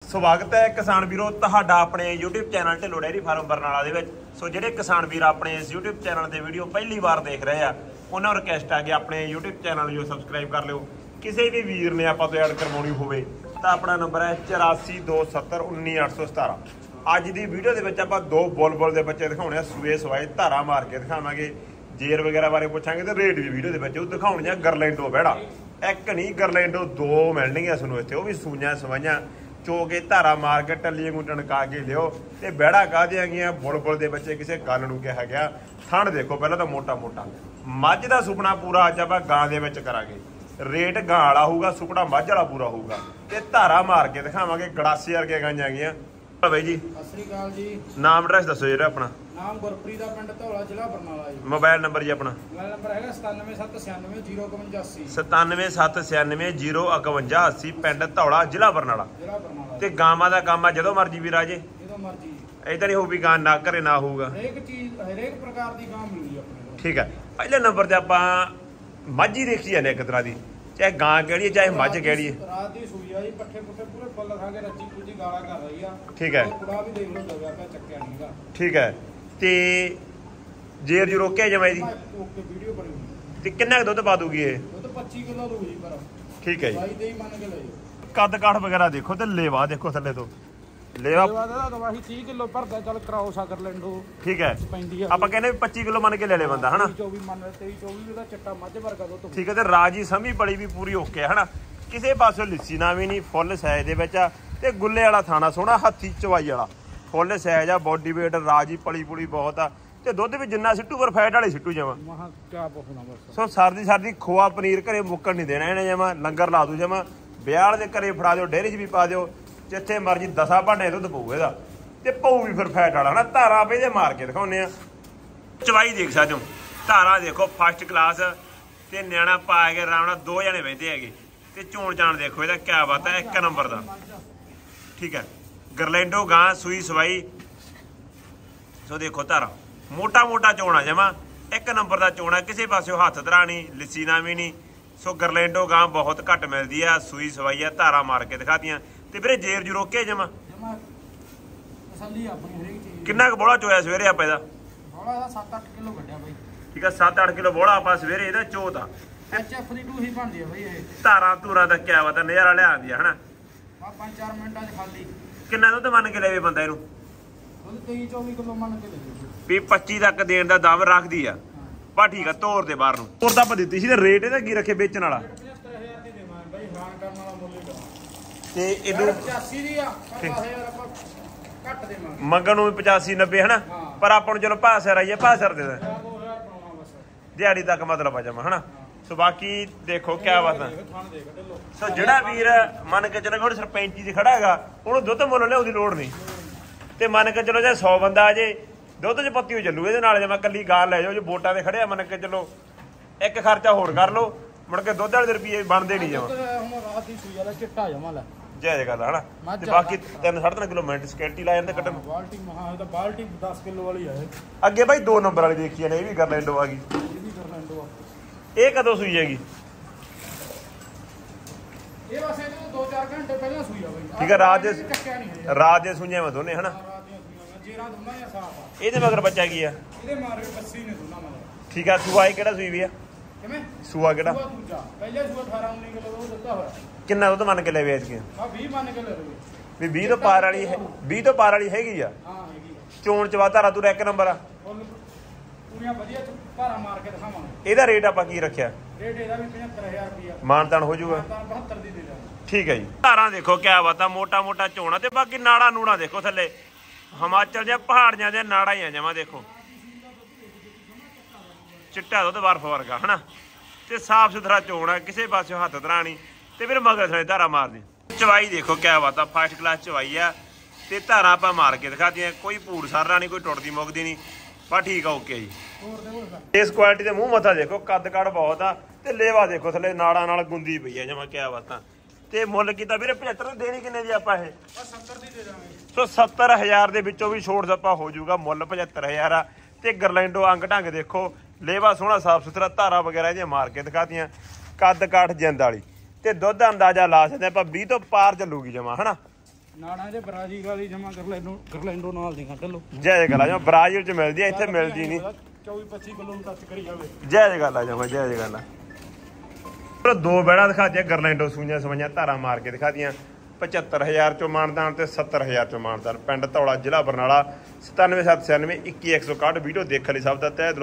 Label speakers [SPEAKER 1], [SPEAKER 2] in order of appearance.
[SPEAKER 1] ਸਵਾਗਤ ਹੈ ਕਿਸਾਨ ਵੀਰੋ ਤੁਹਾਡਾ ਆਪਣੇ YouTube channel Dhillon dairy farm Barnala ਦੇ ਵਿੱਚ। ਸੋ ਜਿਹੜੇ ਕਿਸਾਨ ਵੀਰ ਆਪਣੇ ਇਸ YouTube ਚੈਨਲ ਤੇ ਵੀਡੀਓ ਪਹਿਲੀ ਵਾਰ ਦੇਖ ਰਹੇ ਆ ਉਹਨਾਂ ਨੂੰ ਰਿਕਵੈਸਟ ਆ ਕਿ ਆਪਣੇ YouTube ਚੈਨਲ ਨੂੰ ਸਬਸਕ੍ਰਾਈਬ ਕਰ ਲਿਓ। ਕਿਸੇ ਵੀ ਵੀਰ ਨੇ ਆਪਾਂ ਤੋਂ ਐਡ ਕਰਵਾਉਣੀ ਹੋਵੇ ਤਾਂ ਆਪਣਾ ਨੰਬਰ ਹੈ 8427191817। ਅੱਜ ਦੀ ਵੀਡੀਓ ਦੇ ਵਿੱਚ ਆਪਾਂ ਦੋ ਬੁੱਲ ਦੇ ਬੱਚੇ ਦਿਖਾਉਣੇ ਆ, ਸੂਏ ਸਵਾਏ ਧਾਰਾ ਮਾਰ ਕੇ ਦਿਖਾਵਾਂਗੇ, ਜੇਰ ਵਗੈਰਾ ਬਾਰੇ ਪੁੱਛਾਂਗੇ ਤੇ ਰੇਟ ਵੀ ਵੀਡੀਓ ਦੇ ਵਿੱਚ ਉਹ ਦਿਖਾਉਣੀਆਂ। ਗਰਲੈਂਡੋ ਬਹਿੜਾ ਇੱਕ ਨਹੀਂ ਗਰਲੈਂਡੋ ਦੋ ਮਿਲਣਗੀਆਂ ਤੁਹਾਨੂੰ ਇੱਥੇ, ਉਹ ਵੀ ਸੂਈਆਂ ਸਵਾਈਆਂ ਚੋ ਕੇ ਧਾਰਾ ਮਾਰ ਕੇ ਟੱਲੀਆਂ ਨੂੰ ਟਣਕਾ ਕੇ ਲਿਓ। ਤੇ ਬਹਿੜਾ ਕਾਹਦੀਆਂ ਗਈਆਂ ਬੁੱਲ ਦੇ ਬੱਚੇ ਕਿਸੇ ਗੱਲ ਨੂੰ ਕਿਹਾ ਗਿਆ। ਥਣ ਦੇਖੋ ਪਹਿਲਾਂ ਤਾਂ ਮੋਟਾ ਮੋਟਾ, ਮੱਝ ਦਾ ਸੁਪਨਾ ਪੂਰਾ ਅੱਜ ਆਪਾਂ ਗਾਂ ਦੇ ਵਿੱਚ ਕਰਾਂਗੇ। ਰੇਟ ਗਾਂ ਵਾਲਾ ਹੋਊਗਾ, ਸੁਪਨਾ ਮੱਝ ਵਾਲਾ ਪੂਰਾ ਹੋਊਗਾ ਤੇ ਧਾਰਾ ਮਾਰ ਕੇ ਦਿਖਾਵਾਂਗੇ। ਗੜਾਸੇ ਵਰਗੇ ਗਾਈਆਂ ਗਈਆਂ। ਬਾਈ ਜੀ
[SPEAKER 2] ਸਤਿ ਸ੍ਰੀ ਅਕਾਲ ਜੀ।
[SPEAKER 1] ਨਾਮ ਐਡਰੈਸ ਦੱਸੋ ਜਿਹੜਾ ਆਪਣਾ।
[SPEAKER 2] ਨਾਮ ਗੁਰਪ੍ਰੀਤ ਦਾ, ਪਿੰਡ ਧੌਲਾ, ਜ਼ਿਲ੍ਹਾ ਬਰਨਾਲਾ ਜੀ।
[SPEAKER 1] ਮੋਬਾਈਲ ਨੰਬਰ ਜੀ ਆਪਣਾ।
[SPEAKER 2] ਮੋਬਾਈਲ ਨੰਬਰ ਹੈਗਾ 9779605180
[SPEAKER 1] 9776905180, ਪਿੰਡ ਧੌਲਾ, ਜ਼ਿਲ੍ਹਾ ਬਰਨਾਲਾ। ਤੇ ਗਾਵਾਂ ਦਾ ਕੰਮ ਆ ਜਦੋਂ ਮਰਜੀ ਵੀ ਰਾਜੇ,
[SPEAKER 2] ਜਦੋਂ ਮਰਜੀ।
[SPEAKER 1] ਏਦਾਂ ਨਹੀਂ ਹੋਊ ਵੀ ਗਾਂ ਨਾ ਘਰੇ ਨਾ ਹੋਊਗਾ।
[SPEAKER 2] ਹਰੇਕ ਚੀਜ਼ ਹਰੇਕ ਪ੍ਰਕਾਰ ਦੀ ਗਾਂ ਮਿਲੂਗੀ ਆਪਣੇ ਕੋਲ।
[SPEAKER 1] ਠੀਕ ਹੈ। ਪਹਿਲੇ ਨੰਬਰ ਤੇ ਆਪਾਂ ਮੱਝ ਹੀ ਦੇਖੀ ਜਾਂਦੇ ਇੱਕ ਤਰ੍ਹਾਂ ਦੀ, ਚਾਹੇ ਗਾਂ ਕਿਹੜੀ ਹੈ ਚਾਹੇ ਮੱਝ ਕਿਹੜੀ ਹੈ।
[SPEAKER 2] ਰਾਤ ਦੀ ਸੂਈ ਆ ਜੀ, ਪੱਠੇ ਪੁੱਠੇ ਪੂਰੇ ਫੁੱਲ ਖਾ ਕੇ ਰੱਜੀ ਪੁੱਜੀ ਗਾਲਾਂ ਕਰ ਰਹੀ ਆ।
[SPEAKER 1] ਠੀਕ ਹੈ।
[SPEAKER 2] ਕੁੜਾ ਵੀ ਦੇਖ ਲਓ ਦਵਿਆ ਪਿਆ, ਚੱਕਿਆ ਨਹੀਂਗਾ।
[SPEAKER 1] ਠੀਕ ਹੈ। ਤੇ ਜੇਰ ਜੂ ਰੋਕਿਆ ਜਮਾਈ ਦੀ
[SPEAKER 2] ਓਕੇ ਵੀਡੀਓ ਬਣੀ ਹੋਈ।
[SPEAKER 1] ਤੇ ਕਿੰਨਾ ਕੁ ਦੁੱਧ ਪਾ ਦੂਗੀ ਇਹ?
[SPEAKER 2] ਦੁੱਧ 25 ਕਿਲੋ ਦਊ ਜੀ ਪਰ।
[SPEAKER 1] ਠੀਕ ਹੈ ਜੀ।
[SPEAKER 2] ਬਾਈ ਦੇ ਹੀ ਮੰਨ ਕੇ ਲੈ ਜਾਓ।
[SPEAKER 1] ਕੱਦ ਕਾਠ ਵਗੈਰਾ ਦੇਖੋ ਤੇ ਲੇਵਾ ਦੇਖੋ ਥੱਲੇ ਤੋਂ। ਲੇਵਾ
[SPEAKER 2] ਦਾ ਦਵਾਹੀ 30 ਕਿਲੋ ਭਰਦਾ, ਚੱਲ ਕਰਾਓ ਸਾਗਰ ਲੈਂਡੋ।
[SPEAKER 1] ਠੀਕ ਹੈ।
[SPEAKER 2] ਪੈਂਦੀ ਆ
[SPEAKER 1] ਆਪਾਂ ਕਹਿੰਦੇ 25 ਕਿਲੋ ਮੰਨ ਕੇ ਲੈ ਲੈ ਬੰਦਾ ਹਨਾ।
[SPEAKER 2] 24 ਮੰਨ 23 24 ਦਾ ਚੱਟਾ ਮੱਝ ਵਰਗਾ ਦੁੱਧ।
[SPEAKER 1] ਠੀਕ ਹੈ। ਤੇ ਰਾਜੀ ਸਮੀ ਬੜੀ ਵੀ ਪੂਰੀ ਓਕੇ ਹਨਾ, ਕਿਸੇ ਪਾਸੋਂ ਲਿੱਸੀ ਨਾ ਵੀ ਨਹੀਂ, ਫੁੱਲ ਸਾਈਜ਼ ਦੇ ਵਿੱਚ ਆ ਤੇ ਗੁੱਲੇ ਵਾਲਾ ਥਾਣਾ ਸੋਹਣਾ, ਹੱਥੀ ਚਵਾਈ ਵਾਲਾ ਫੁੱਲ ਸਾਈਜ਼ ਆ, ਬੋਡੀ ਵੇਟ ਰਾਜੀ ਪਲੀ ਪੁਲੀ ਬਹੁਤ ਆ ਤੇ ਦੁੱਧ ਵੀ ਜਿੰਨਾ ਸਿੱਟੂ ਪਰ ਫੈਟ ਵਾਲੇ ਸਿੱਟੂ ਜਾਵਾਂ।
[SPEAKER 2] ਮਹਾ ਕਿਆ ਪੁੱਛਣਾ ਬਸ।
[SPEAKER 1] ਸੋ ਸਰਦੀ ਖੋਆ ਪਨੀਰ ਘਰੇ ਮੁੱਕਣ ਨਹੀਂ ਦੇਣਾ ਇਹਨੇ, ਜਮਾ ਲੰਗਰ ਲਾ ਦੂ ਜਮਾ। ਵਿਆਹ ਦੇ ਘਰੇ ਫੜਾ ਦਿਓ, ਡੇਅਰੀ 'ਚ ਵੀ ਪਾ ਦਿਓ, ਜਿੱਥੇ ਮਰਜੀ 10 ਭਾਂਡੇ ਦੁੱਧ ਪਊ ਇਹਦਾ ਤੇ ਪਊ ਵੀ ਫਿਰ ਫੈਟ ਵਾਲਾ ਹਨਾ। ਧਾਰਾਂ ਪੇ ਦੇ ਮਾਰ ਕੇ ਦਿਖਾਉਂਦੇ ਆ। ਚਵਾਈ ਦੇਖ ਸਕਦੇ ਹੋ, ਧਾਰਾਂ ਦੇਖੋ ਫਸਟ ਕਲਾਸ ਤੇ ਨਿਆਣਾ ਪਾ ਕੇ ਆਰਾਮ ਨਾਲ 2 ਜਣੇ ਬਹਿੰਦੇ ਹੈਗੇ। ਤੇ ਚੋਣ ਚਾਣ ਦੇਖੋ ਇਹਦਾ ਕਿਆ ਬਾਤ ਹੈ, 1 ਨੰਬਰ ਦਾ। ਠੀਕ ਹੈ। ਗਰਲੈਂਡੋ ਗਾਂ ਸੂਈ ਸਵਾਈ। ਸੋ ਦੇਖੋ ਧਾਰਾਂ ਮੋਟਾ ਮੋਟਾ ਚੋਣਾ ਜਮਾ 1 ਨੰਬਰ ਦਾ ਚੋਣਾ, ਕਿਸੇ ਪਾਸਿਓ ਹੱਥ ਧਰਾਣੀ ਲਿੱਸੀ ਨਾ ਵੀ ਨਹੀਂ। ਸੋ ਗਰਲੈਂਡੋ ਗਾਂ ਬਹੁਤ ਘੱਟ ਮਿਲਦੀ ਆ, ਸੂਈ ਸਵਾਈ ਆ, ਧਾਰਾ ਮਾਰ ਕੇ ਦਿਖਾਤੀਆਂ। ਤੇ ਵੀਰੇ ਜੇਰ ਜੂ ਰੋਕੇ ਜਮਾ
[SPEAKER 2] ਤਸੱਲੀ ਆਪਣੀ ਹਰੇਕ ਚੀਜ਼।
[SPEAKER 1] ਕਿੰਨਾ ਕੁ ਬੋਲਾ ਚੋਇਆ ਸਵੇਰੇ ਆਪਾਂ ਇਹਦਾ?
[SPEAKER 2] ਬੋਲਾ ਇਹਦਾ 7-8 ਕਿਲੋ ਕੱਢਿਆ ਬਾਈ।
[SPEAKER 1] ਠੀਕ ਆ। 7-8 ਕਿਲੋ ਬੋਲਾ ਆਪਾਂ ਸਵੇਰੇ ਇਹਦਾ ਚੋਤ ਆ।
[SPEAKER 2] ਐਚਐਫ ਦੀ ਟੂ ਹੀ ਬਣਦੀ ਆ ਬਾਈ ਇਹ।
[SPEAKER 1] ਧਾਰਾਂ ਧੂਰਾਂ ਦਾ ਕਿਆ ਵਾ, ਤਾਂ ਨਜ਼ਾਰਾ ਲਿਆਂਦੀ ਆ ਹਨਾ।
[SPEAKER 2] 5-4 ਮਿੰਟਾਂ 'ਚ ਖਾਲੀ।
[SPEAKER 1] ਕਿੰਨਾ ਦੁੱਧ ਮੰਨ ਕੇ ਲੈਵੇ ਬੰਦਾ ਇਹਨੂੰ?
[SPEAKER 2] ਦੁੱਧ 23-24 ਕਿਲੋ ਮੰਨ ਕੇ ਲੈ
[SPEAKER 1] ਵੀ 25 ਤੱਕ ਦੇਣ ਦਾ ਦਮ ਰੱਖਦੀ ਆ। ਬਾ ਠੀਕ ਆ। ਤੋਰ ਦੇ ਬਾਹਰ ਨੂੰ ਤੋਰ ਤਾਂ ਆਪਾਂ ਦਿੱਤੀ ਸੀ ਤੇ ਰੇਟ ਇਹਦਾ ਕੀ ਰੱਖੇ ਵੇਚਣ ਵਾਲਾ?
[SPEAKER 2] 75,000 ਦੀ ਦੇਵਾਂ ਬਾਈ, ਹਾਨ ਕਰਨ ਵਾਲਾ ਮੁੱਲ ਹੀ ਕਰਾਂ।
[SPEAKER 1] ਤੇ ਇਹਨੂੰ
[SPEAKER 2] 85 ਦੀ ਆ, 10,000 ਆਪਾਂ ਘੱਟ ਦੇਵਾਂਗੇ।
[SPEAKER 1] ਮੰਗਣ ਨੂੰ 85-90 ਹਨਾ, ਪਰ ਆਪਾਂ ਨੂੰ ਚਲੋ ਭਾਸਰ ਆਈਏ, ਭਾਸਰ ਦੇ
[SPEAKER 2] 2000 ਪਾਉਣਾ ਬਸ
[SPEAKER 1] ਦਿਹਾੜੀ ਤੱਕ ਮਤਲਬ ਆ ਜਾਵਾਂ ਹਨਾ। ਸੋ ਬਾਕੀ ਦੇਖੋ ਕਿਆ ਬਾਤ ਆ। ਸੋ ਜਿਹੜਾ ਵੀਰ ਮੰਨ ਕੇ ਚਲੋ ਹੁਣ ਸਰਪੰਚੀ 'ਚ ਖੜਾ ਹੈਗਾ, ਉਹਨੂੰ ਦੁੱਧ ਮੁੱਲ ਲਿਆਉਣ ਦੀ ਲੋੜ ਨਹੀਂ। ਤੇ ਮੰਨ ਕੇ ਚਲੋ ਜੇ 100 ਬੰਦਾ ਆ ਜੇ, ਦੁੱਧ 'ਚ ਪੱਤੀ ਹੋ ਚੱਲੂ ਇਹਦੇ ਨਾਲ। ਜੇ ਮੈਂ ਕੱਲੀ ਗਾਂ ਲੈ ਜਾਓ, ਜੇ ਵੋਟਾਂ ਤੇ ਖੜਿਆ ਮੰਨ ਕੇ ਚਲੋ ਇੱਕ ਖਰਚਾ ਹੋਰ ਕਰ ਲਓ, ਮੁੜ ਕੇ ਦੁੱਧ ਵਾਲੇ ਦੇ ਰੁਪਈਏ ਬਣਦੇ ਨਹੀਂ ਜਮਾਂ।
[SPEAKER 2] ਹੁਣ ਰਾਤ ਦੀ ਸੂਈ ਵਾਲਾ ਚਿੱਟਾ ਜਮਾ ਲੈ
[SPEAKER 1] ਜਾਇਜ਼ ਗੱਲ ਹਨਾ। ਤੇ ਬਾਕੀ 3-3.5 ਕਿਲੋ ਮਿੰਟ ਸਕੈਂਟੀ ਲਾ ਜਾਂਦੇ ਕੱਟਣ।
[SPEAKER 2] ਬਾਲਟੀ ਮਹਾ ਇਹਦਾ ਬਾਲਟੀ 10 ਕਿਲੋ ਵਾਲੀ ਆ ਇਹ।
[SPEAKER 1] ਅੱਗੇ ਬਾਈ 2 ਨੰਬਰ ਵਾਲੀ ਦੇਖੀ ਨੇ, ਇਹ ਵੀ ਗਰਲੈਂਡੋ ਆ ਗਈ।
[SPEAKER 2] ਇਹ ਵੀ ਗਰਲੈਂਡੋ ਆ।
[SPEAKER 1] ਇਹ ਕਦੋਂ ਸੂਈ ਹੈਗੀ?
[SPEAKER 2] ਇਹ ਬਸ ਇਹਨੂੰ 2-4 ਘੰਟੇ ਪਹਿਲਾਂ ਸੂਈ ਆ ਬਾਈ।
[SPEAKER 1] ਠੀਕ ਹੈ। ਰਾਤ ਦੇ ਸੂਈਆਂ ਮੈਂ ਦੋਨੇ ਹਨਾ।
[SPEAKER 2] ਰਾਤ ਦੀਆਂ ਸੂਈਆਂ ਜੇਰਾਂ ਦੋਨਾਂ ਜਾਂ ਸਾਫ ਆ।
[SPEAKER 1] ਇਹਦੇ ਮਗਰ ਬੱਚਾ ਕੀ ਆ?
[SPEAKER 2] ਇਹਦੇ ਮਾਰੇ ਬੱਸੀ ਨੇ ਦੋਨਾਂ ਮਗਰ।
[SPEAKER 1] ਠੀਕ ਆ। ਸੂਆ ਇਹ ਕਿਹੜਾ ਸੂਈ ਵੀ ਆ?
[SPEAKER 2] ਕਿਵੇਂ
[SPEAKER 1] ਸੂਆ ਕਿਹੜਾ?
[SPEAKER 2] ਸੂਆ ਦੂਜਾ। ਪਹਿਲੇ ਸੂਆ 18-19 ਕਿਲੋ ਉਹ ਦਿੱਤਾ ਹੋਇਆ।
[SPEAKER 1] ਕਿੰਨਾ ਦੁੱਧ ਮੰਨ ਕੇ ਲੈ ਵੇਚ ਗਿਆ?
[SPEAKER 2] ਆ 20 ਮੰਨ ਕੇ ਲੈ ਲਓ
[SPEAKER 1] ਵੀ 20 ਤੋਂ ਪਾਰ ਵਾਲੀ ਹੈ, 20 ਤੋਂ ਪਾਰ ਵਾਲੀ ਹੈਗੀ ਆ।
[SPEAKER 2] ਹਾਂ ਹੈਗੀ ਆ।
[SPEAKER 1] ਚੋਣ ਚਵਾ ਧਾਰਾ ਤੂੰ 1 ਨੰਬਰ ਆ।
[SPEAKER 2] ਫੁੱਲ ਪੂਰੀਆਂ ਵਧੀਆ ਧਾਰਾ ਮਾਰ ਕੇ ਦਿਖਾਵਾਂਗੇ।
[SPEAKER 1] ਇਹਦਾ ਰੇਟ ਆਪਾਂ ਕੀ ਰੱਖਿਆ?
[SPEAKER 2] ਰੇਟ ਇਹਦਾ ਵੀ 75,000 ਰੁਪਇਆ।
[SPEAKER 1] ਮਾਨਤਾਨ ਹੋ ਜਾਊਗਾ।
[SPEAKER 2] 72 ਦੀ ਦੇ ਦਾਂਗੇ।
[SPEAKER 1] ਠੀਕ ਹੈ ਜੀ। ਧਾਰਾਂ ਦੇਖੋ ਕਿਆ ਬਾਤ ਆ, ਮੋਟਾ ਮੋਟਾ ਚੋਣਾ ਤੇ ਬਾਕੀ ਨਾੜਾ ਨੂੜਾ ਦੇਖੋ ਥੱਲੇ ਹਿਮਾਚਲ ਜਾਂ ਪਹਾੜੀਆਂ ਦੇ ਨਾੜਾ ਹੀ ਆ ਜਮਾ। ਦੇਖੋ ਚਿੱਟਾ ਦੁੱਧ ਬਰਫ ਵਰਗਾ ਹਨਾ, ਤੇ ਸਾਫ ਸੁਥਰਾ ਚੋਣਾ, ਕਿਸੇ ਪਾਸੇ ਹੱਥ ਧਰਾਣੀ ਤੇ ਫਿਰ ਮਗਰ ਥਲੇ ਧਾਰਾ ਮਾਰਦੀ। ਚਵਾਈ ਦੇਖੋ ਕਿਆ ਬਾਤ ਆ, ਫਸਟ ਕਲਾਸ ਚਵਾਈ ਆ। ਤੇ ਧਾਰਾਂ ਆਪਾਂ ਮਾਰ ਕੇ ਦਿਖਾਤੀਆਂ, ਕੋਈ ਭੂਰ ਸਾਰਾ ਨਹੀਂ, ਕੋਈ ਟੁੱਟਦੀ ਮੁੱਕਦੀ ਨਹੀਂ। ਬਸ ਠੀਕ ਆ, ਓਕੇ ਜੀ। ਇਸ ਕੁਆਲਿਟੀ ਦੇ ਮੂੰਹ ਮੱਥਾ ਦੇਖੋ, ਕੱਦ ਕਾਠ ਬਹੁਤ ਆ ਤੇ ਲੇਵਾ ਦੇਖੋ ਥੱਲੇ ਨਾੜਾਂ ਨਾਲ ਗੁੰਦੀ ਪਈ ਆ ਜਮਾ, ਕਿਆ ਬਾਤਾਂ। ਤੇ ਮੁੱਲ ਕੀਤਾ ਵੀਰੇ 75 ਦੇਣੀ ਕਿੰਨੇ ਦੀ ਆਪਾਂ ਇਹ?
[SPEAKER 2] 70 ਦੀ ਦੇ ਦਾਂਗੇ।
[SPEAKER 1] ਸੋ 70,000 ਦੇ ਵਿੱਚੋਂ ਵੀ ਛੋੜ ਸੱਪਾ ਹੋ ਜਾਊਗਾ। ਮੁੱਲ 75,000 ਆ। ਤੇ ਗਰਲੈਂਡੋ ਅੰਗ ਢੰਗ ਦੇਖੋ, ਲੇਵਾ ਸੋਹਣਾ ਸਾਫ ਸੁਥਰਾ, ਧਾਰਾ ਵਗੈਰਾ ਇਹਦੀਆਂ ਮਾਰ ਕੇ ਦਿਖਾਤੀਆਂ। ਕੱਦ ਕਾਠ ਜਿੰਦ ਵਾਲੀ ਤੇ ਦੁੱਧ ਦਾ ਅੰਦਾਜ਼ਾ ਲਾ ਸਕਦੇ ਆਪਾਂ 20 ਤੋਂ ਪਾਰ ਚੱਲੂਗੀ ਜਮਾ ਹਨਾ।
[SPEAKER 2] ਨਾਣਾ ਜੇ ਬਰਾਜ਼ੀਲ ਵਾਲੀ ਜਮਾ ਗਰਲੈਂਡੋ ਨਾਲ ਦੀ ਕੱਢ ਲਓ।
[SPEAKER 1] ਜਾਇਜ਼ ਗੱਲ ਆ ਜਮਾ ਬ੍ਰਾਜ਼ੀਲ ਚ ਮਿਲਦੀ ਆ ਇੱਥੇ ਮਿਲਦੀ ਨਹੀਂ।
[SPEAKER 2] 24-25 ਕਿਲੋ ਨੂੰ ਟੱਚ ਕਰੀ ਜਾਵੇ।
[SPEAKER 1] ਜਾਇਜ਼ ਗੱਲ ਆ ਜਮਾ ਜਾਇਜ਼ ਗੱਲ ਆ। ਪਰ ਦੋ ਬੈੜਾ ਦਿਖਾਤੀਆਂ ਗਰਲੈਂਡੋ ਸੂਈਆਂ ਸਵਾਈਆਂ ਧਾਰਾਂ ਮਾਰ ਕੇ ਦਿਖਾਤੀਆਂ 75000 ਚੋਂ ਮਾਨਦਾਨ ਤੇ 70000 ਚੋਂ ਮਾਨਦਾਨ। ਪਿੰਡ ਧੌਲਾ ਜ਼ਿਲ੍ਹਾ ਬਰਨਾਲਾ 9779 21161 ਵੀਡੀਓ ਦੇਖਣ ਲਈ ਸਭ ਦਾ ਤਹਿ